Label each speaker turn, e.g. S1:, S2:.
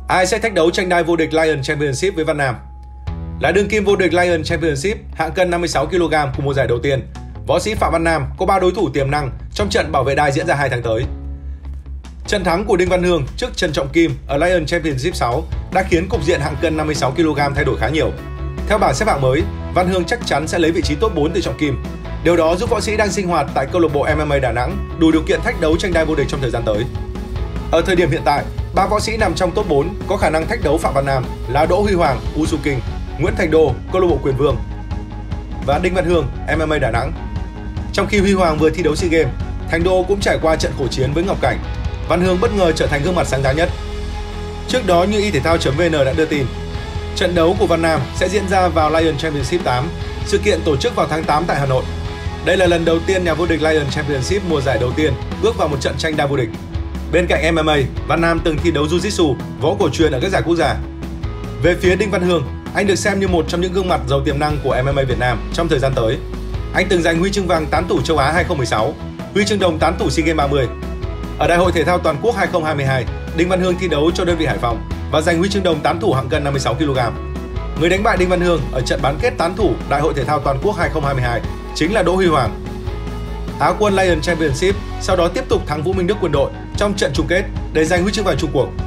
S1: Ai sẽ thách đấu tranh đai vô địch Lion Championship với Văn Nam? Là đương kim vô địch Lion Championship hạng cân 56 kg của mùa giải đầu tiên, võ sĩ Phạm Văn Nam có 3 đối thủ tiềm năng trong trận bảo vệ đai diễn ra 2 tháng tới. Trận thắng của Đinh Văn Hương trước Trần Trọng Kim ở Lion Championship 6 đã khiến cục diện hạng cân 56 kg thay đổi khá nhiều. Theo bảng xếp hạng mới, Văn Hương chắc chắn sẽ lấy vị trí top 4 từ Trọng Kim. Điều đó giúp võ sĩ đang sinh hoạt tại câu lạc bộ MMA Đà Nẵng đủ điều kiện thách đấu tranh đai vô địch trong thời gian tới. Ở thời điểm hiện tại, 3 võ sĩ nằm trong top 4 có khả năng thách đấu Phạm Văn Nam là Đỗ Huy Hoàng, Usu King, Nguyễn Thành Đô, câu lạc bộ Quyền Vương và Đinh Văn Hương, MMA Đà Nẵng. Trong khi Huy Hoàng vừa thi đấu SEA Games, Thành Đô cũng trải qua trận khổ chiến với Ngọc Cảnh. Văn Hương bất ngờ trở thành gương mặt sáng giá nhất. Trước đó, như y-thể-thao.vn đã đưa tin, trận đấu của Văn Nam sẽ diễn ra vào Lion Championship 8, sự kiện tổ chức vào tháng 8 tại Hà Nội. Đây là lần đầu tiên nhà vô địch Lion Championship mùa giải đầu tiên bước vào một trận tranh đai vô địch. Bên cạnh MMA, Văn Nam từng thi đấu Jiu-Jitsu, võ cổ truyền ở các giải quốc gia. Về phía Đinh Văn Hương, anh được xem như một trong những gương mặt giàu tiềm năng của MMA Việt Nam trong thời gian tới. Anh từng giành huy chương vàng tán thủ châu Á 2016, huy chương đồng tán thủ SEA Games 30. Ở Đại hội thể thao toàn quốc 2022, Đinh Văn Hương thi đấu cho đơn vị Hải Phòng và giành huy chương đồng tán thủ hạng cân 56 kg. Người đánh bại Đinh Văn Hương ở trận bán kết tán thủ Đại hội thể thao toàn quốc 2022 chính là Đỗ Huy Hoàng. Á quân Lion Championship sau đó tiếp tục thắng Vũ Minh Đức Quân đội trong trận chung kết để giành huy chương vàng chung cuộc.